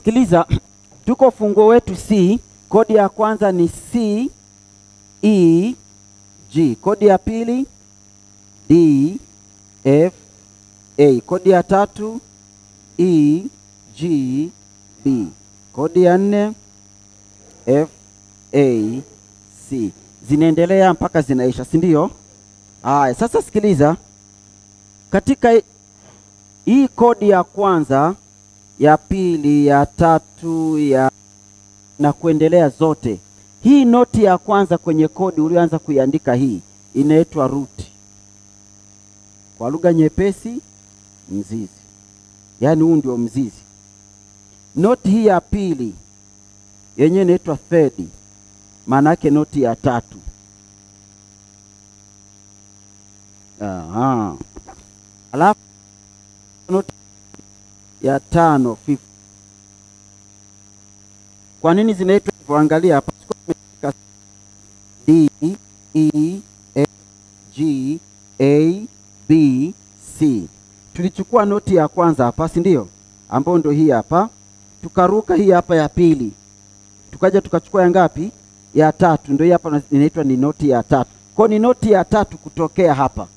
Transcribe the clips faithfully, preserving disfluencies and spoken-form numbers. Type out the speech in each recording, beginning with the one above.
Sikiliza, tuko funguo wetu C, kodi ya kwanza ni C, E, G. Kodi ya pili D, F, A. Kodi ya tatu E, G, B. Kodi ya nne F, A, C. Zinaendelea mpaka zinaisha, si ndio? Haya, sasa sikiliza. Katika hii kodi ya kwanza, ya pili, ya tatu, ya na kuendelea zote, hii noti ya kwanza kwenye kodi ulioanza kuiandika hii inaitwa root. Kwa lugha nyepesi, mzizi. Yaani huu ndio mzizi. Noti hii ya pili yenyewe inaitwa third. Maana yake noti ya tatu. Aha. Alafu noti ya tano, fifth. Kwa nini zinaitwa hivyo? Angalia hapa. D, E, F, G, A, B, C. Tulichukua noti ya kwanza hapa, si ndio? Ambayo ndio hii hapa. Tukaruka hii hapa ya pili. Tukaja tukachukua ya ngapi? Ya tatu. Ndio hii hapa inaitwa ni noti ya tatu. Kwa ni noti ya tatu kutokea hapa.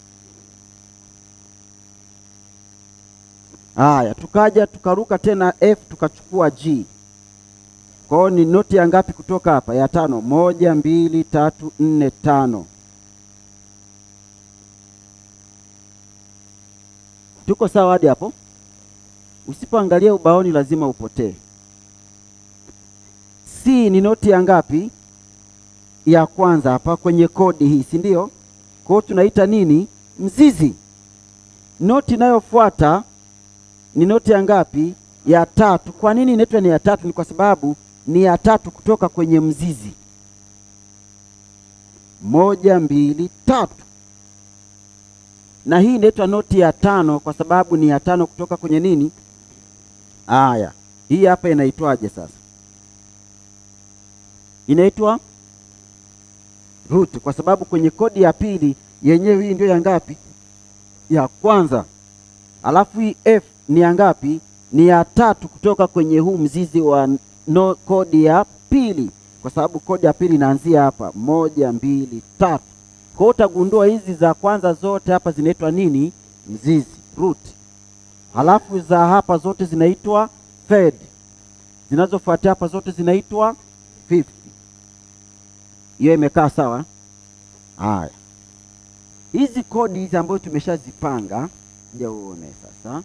Haya, tukaja tukaruka tena F, tukachukua G. Kwa ni noti ya ngapi kutoka hapa? Ya tano. Moja, mbili, tatu, nne, tano. Tuko sawa hadi hapo? Usipoangalia ubaoni lazima upotee. C ni noti ya ngapi? Ya kwanza hapa kwenye kodi hii, si ndio? Kwa hiyo tunaita nini? Mzizi. Noti inayofuata ni noti ya ngapi? Ya tatu. Kwa nini inaitwa ni ya tatu? Ni kwa sababu ni ya tatu kutoka kwenye mzizi. Moja, mbili, tatu. Na hii inaitwa noti ya tano kwa sababu ni ya tano kutoka kwenye nini? Haya, hii hapa inaitwaje sasa? Inaitwa root kwa sababu kwenye kodi ya pili yenyewe hii ndio ya ngapi? Ya kwanza. Alafu hii F ni ya ngapi? Ni ya tatu kutoka kwenye huu mzizi wa no kodi ya pili. Kwa sababu kodi ya pili inaanzia hapa. Moja, mbili, tatu. Kwa hiyo utagundua hizi za kwanza zote hapa zinaitwa nini? Mzizi, root. Halafu za hapa zote zinaitwa third. Zinazofuatia hapa zote zinaitwa fifth. Hiyo imekaa sawa? Haya. Hizi kodi hizi ambazo tumeshazipanga, ndio uone sasa.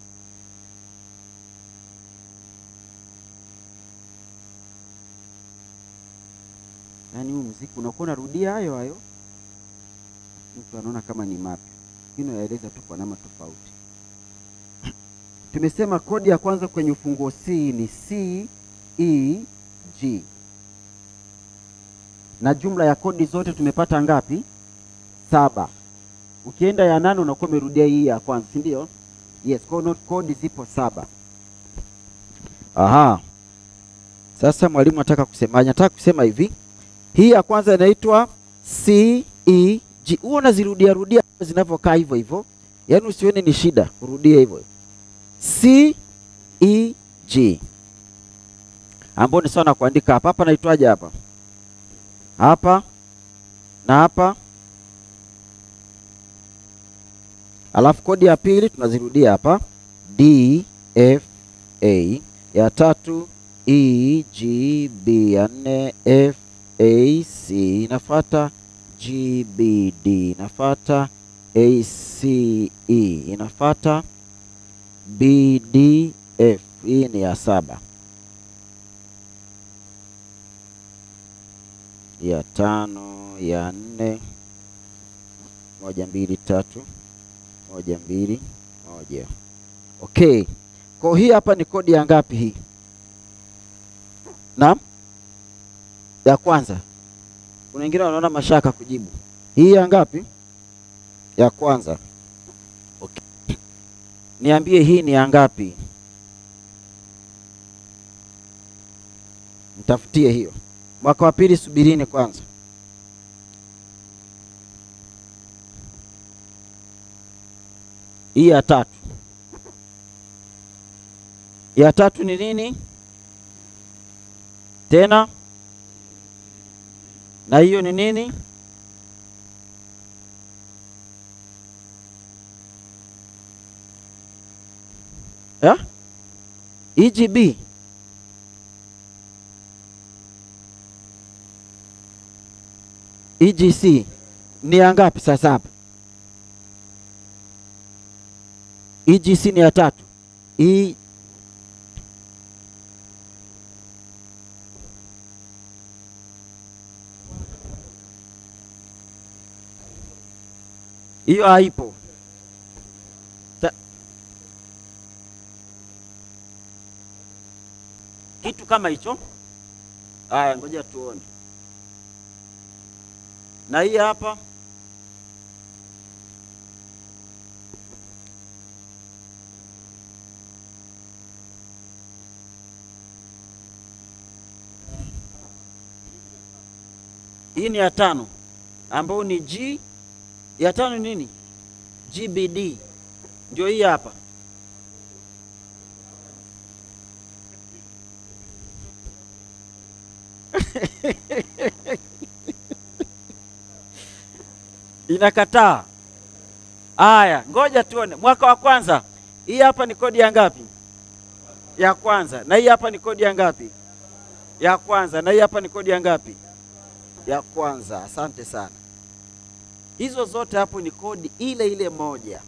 Yaani huu muziki unakuwa unarudia hayo hayo. Mtu anaona kama ni mapya. Hino yaeleza tu kwa namna tofauti. Tumesema kodi ya kwanza kwenye ufunguo C ni C, E, G. Na jumla ya kodi zote tumepata ngapi? Saba. Ukienda ya nane unakuwa umerudia hii ya kwanza, si ndio? Yes, kwa hiyo kodi zipo saba. Aha. Sasa mwalimu anataka kusema, anataka kusema hivi. Hii ya kwanza inaitwa C, E, G. Huo unazirudia rudia zinavyokaa hivyo hivyo. Yaani usione ni shida, urudie hivyo. C, E, G. Ambapo ni sawa na kuandika hapa. Hapa naitwaje hapa? Hapa na hapa. Alafu kodi ya pili tunazirudia hapa. D, F, A. Ya tatu E, G, B. Ya nne F, A, C. Inafuata G, B, D. Inafuata A, C, E. Inafuata B, D, F. Hii ni ya saba. Ya tano, ya nne. Moja, mbili, tatu. Moja, mbili, moja. Okay. Kwa hii hapa ni kodi ya ngapi hii? Naam? Ya kwanza. Kuna wengine wanaona mashaka kujibu. Hii ya ngapi? Ya kwanza. Okay. Niambie hii ni ya ngapi? Mtafutie hiyo. Mwaka wa pili subirini kwanza. Hii ya tatu. Ya tatu ni nini? Tena. Na hiyo ni nini? Ya? E G B. E G C ni ya ngapi sasa hapa? E G C ni ya tatu. E hiyo haipo. Ta... kitu kama hicho. Haya, ngoja tuone. Na hii hapa hii ni ya tano ambayo ni G. Ya tano nini? G B D. Ndio hii hapa. Inakataa. Aya, ngoja tuone. Mwaka wa kwanza. Hii hapa ni kodi ya ngapi? Ya kwanza. Na hii hapa ni kodi ya ngapi? Ya kwanza. Na hii hapa ni kodi ya ngapi? Ya kwanza. Asante sana. Hizo zote hapo ni kodi ile ile moja.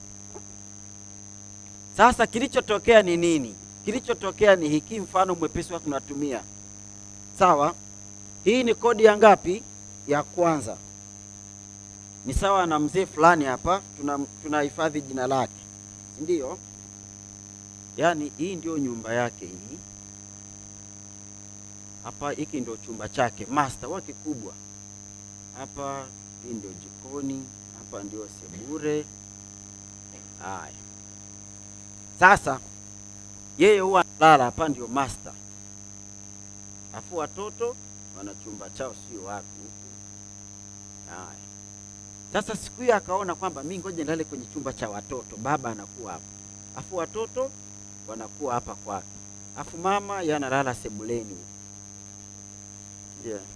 Sasa kilichotokea ni nini? Kilichotokea ni hiki, mfano mwepesi wa tunatumia. Sawa? Hii ni kodi ya ngapi? Ya kwanza. Ni sawa na mzee fulani hapa, tunahifadhi tuna jina lake. Ndio? Yaani hii ndio nyumba yake hii. Hapa hiki ndio chumba chake, master wake kubwa. Hapa hii ndio jikoni, hapa ndio sebure. Haya. Sasa yeye huwa analala hapa, ndio master. Afu watoto wana chumba chao sio wapi huku. Haya. Sasa siku hiyo akaona kwamba mimi ngoja nilale kwenye chumba cha watoto, baba anakuwa hapa. Afu watoto wanakuwa hapa kwake. Afu mama yeye analala sebuleni. Yeah.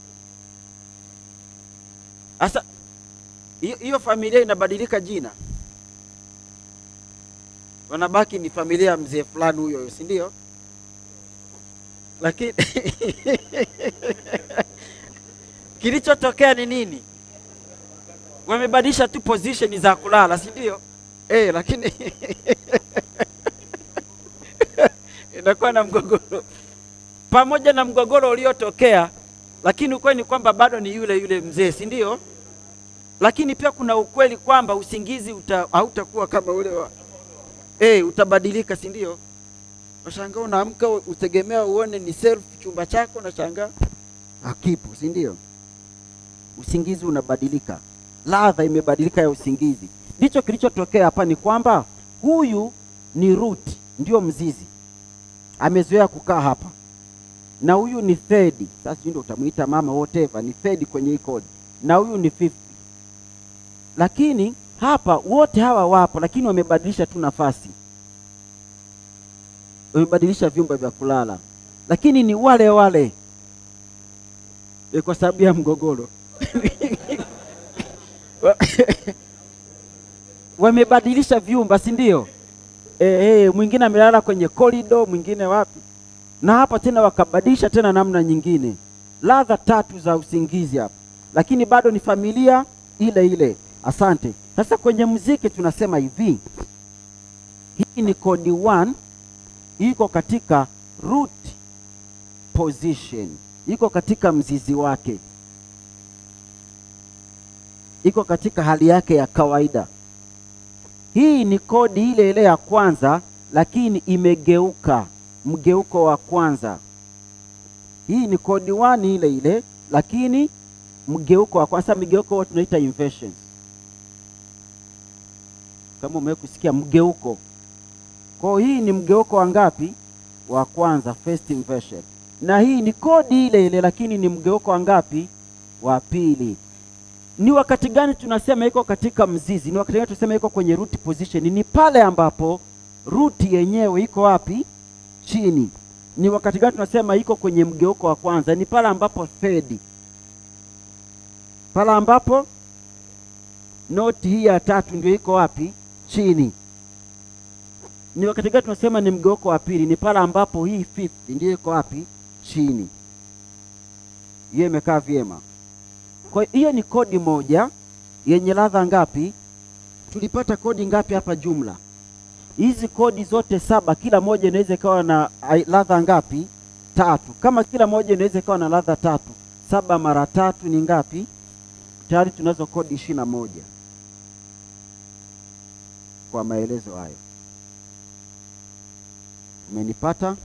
Asa hiyo familia inabadilika jina. Wanabaki ni familia mzee fulani huyo, si ndio? Lakini kilichotokea ni nini? Wamebadilisha tu position za kulala, si ndio? Eh, lakini inakuwa na mgogoro. Pamoja na mgogoro uliotokea, lakini ukweli ni kwamba bado ni yule yule mzee, si ndio? Lakini pia kuna ukweli kwamba usingizi uta, hautakuwa kama ule wa eh, utabadilika, si ndio? Unashangaa unaamka utegemea uone ni self chumba chako, na shangaa hakipo, si ndio? Usingizi unabadilika. Ladha imebadilika ya usingizi. Ndicho kilichotokea hapa, ni kwamba huyu ni root, ndio mzizi. Amezoea kukaa hapa. Na huyu ni third. Sasa ndio utamuita mama whatever, ni third kwenye hii kodi. Na huyu ni fifth. Lakini hapa wote hawa wapo, lakini wamebadilisha tu nafasi. Wamebadilisha vyumba vya kulala. Lakini ni wale wale. E, kwa sababu ya mgogoro. Wamebadilisha vyumba, si ndio? Eh, eh, mwingine amelala kwenye corridor, mwingine wapi? Na hapa tena wakabadilisha tena namna nyingine. Ladha tatu za usingizi hapa. Lakini bado ni familia ile ile. Asante. Sasa kwenye muziki tunasema hivi. Hii ni kodi one, iko katika root position. Iko katika mzizi wake. Iko katika hali yake ya kawaida. Hii ni kodi ile ile ya kwanza, lakini imegeuka, mgeuko wa kwanza. Hii ni kodi one ile ile, lakini mgeuko wa kwanza. Mgeuko huwa tunaita inversion. Kama umekusikia mgeuko. Kwa hii ni mgeuko wa ngapi? Wa kwanza, first inversion. Na hii ni kodi ile ile, lakini ni mgeuko wa ngapi? Wa pili. Ni wakati gani tunasema iko katika mzizi? Ni wakati gani tunasema iko kwenye root position? Ni pale ambapo root yenyewe iko wapi? chini. Ni wakati gani tunasema iko kwenye mgeuko wa kwanza? Ni pale ambapo third, pale ambapo noti hii ya tatu ndio iko wapi? Chini. Ni wakati gani tunasema ni mgeuko wa pili? Ni pale ambapo hii fifth ndio iko wapi? Chini. Hiyo imekaa vyema. Kwa hiyo ni kodi moja yenye ladha ngapi? Tulipata kodi ngapi hapa jumla? Hizi kodi zote saba, kila moja inaweza ikawa na ladha ngapi? Tatu. Kama kila moja inaweza ikawa na ladha tatu, saba mara tatu ni ngapi? Tayari tunazo kodi ishirini na moja. Kwa maelezo hayo, umenipata?